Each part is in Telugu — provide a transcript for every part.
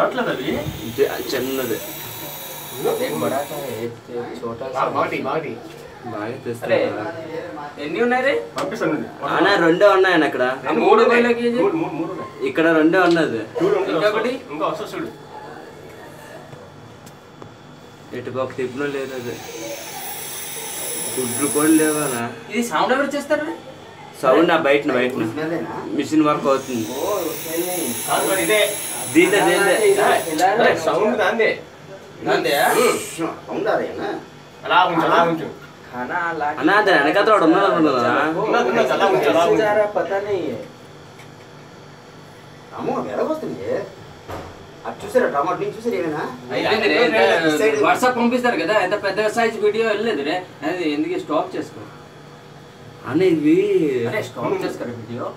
రావట్లేదు అది చిన్నది ఎన్ని ఉన్నాయి పంపిస్తానండి అన్న రెండే ఉన్నాయన్న ఇక్కడ ఇక్కడ రెండే ఉన్నది ఇంకా వస్తా చూడు ఎటు పక్క తిప్పులో లేదు అది గుడ్లు కూడా లేవనా ఇది సౌండ్ ఎవరు చేస్తారు సౌండ్ ఆ బయట మిషన్ వర్క్ అవుతుంది దీంతో సౌండ్ దాందే అలా ఉంచు అలా ఉంచు అన్న అది వెనకాల వాడు ఉన్నాడు చూసారా టమాటో నుంచి చూసారు ఏమైనా వాట్సాప్ పంపిస్తారు కదా ఎంత పెద్ద సైజ్ వీడియో వెళ్ళలేదు రే అది ఎందుకు స్టాప్ చేసుకో అన్న ఇది స్టాప్ చేసుకోరు వీడియో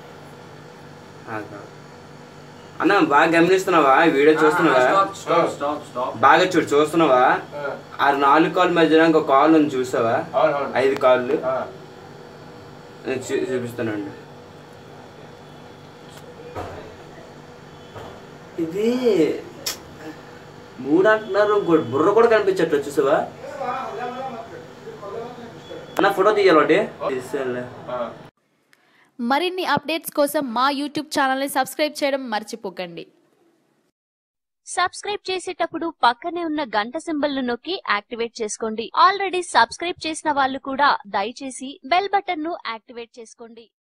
అన్న బాగా గమనిస్తున్నావా వీడియో చూస్తున్నావా బాగా చూస్తున్నావా ఆ 4 కాల్ మధ్యలో ఇంకో కాల్ ఉంది చూసావా 5 కాళ్ళు చూపిస్తానండి ఇది 3 అంటున్నారు బుర్ర కూడా కనిపించట్లేదు చూసావా అన్న ఫోటో తీయాలి మరిన్ని అప్డేట్స్ కోసం మా యూట్యూబ్ ఛానల్ ని సబ్స్క్రైబ్ చేయడం మర్చిపోకండి. సబ్స్క్రైబ్ చేసేటప్పుడు పక్కనే ఉన్న గంట సింబల్ ను నొక్కి యాక్టివేట్ చేసుకోండి. ఆల్రెడీ సబ్స్క్రైబ్ చేసిన వాళ్ళు కూడా దయచేసి బెల్ బటన్ ను యాక్టివేట్ చేసుకోండి.